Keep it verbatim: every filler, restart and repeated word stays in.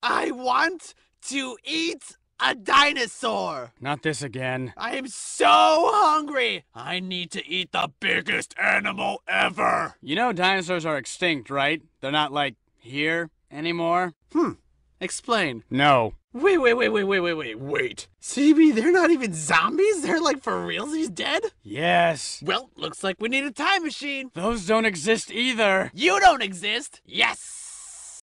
I want to eat a dinosaur. Not this again. I am so hungry. I need to eat the biggest animal ever. You know dinosaurs are extinct, right? They're not, like, here anymore. Hmm. Explain. No. Wait, wait, wait, wait, wait, wait, wait, wait. C B, they're not even zombies? They're like for realsies dead? Yes. Well, looks like we need a time machine. Those don't exist either. You don't exist. Yes.